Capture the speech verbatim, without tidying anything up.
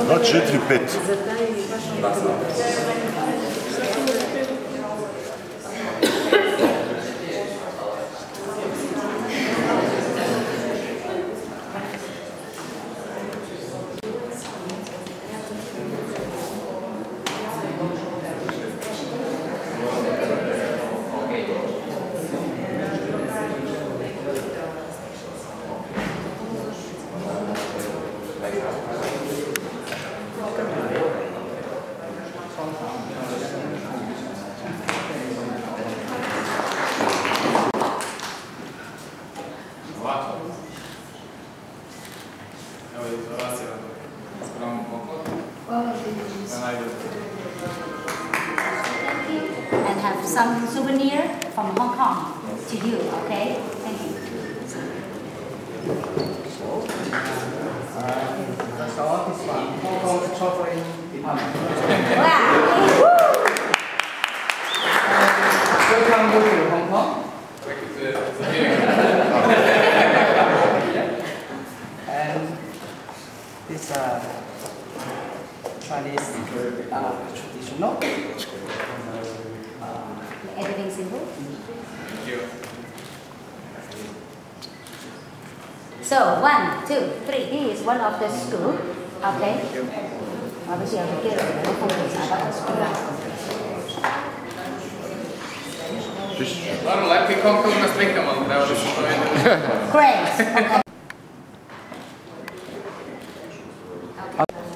dva, četiri, pet. And have some souvenir from Hong Kong to you, okay? Thank you. That's all this one. Hong Kong chocolate department. Wow! Welcome to Hong Kong. And this uh, Chinese uh, traditional. Everything simple? Thank you. So, one, two, three. This is one of the school, okay? Obviously, I'll get it. Naravno, lepi konkurs na slikama, ali treba da se provede. Great. Okay.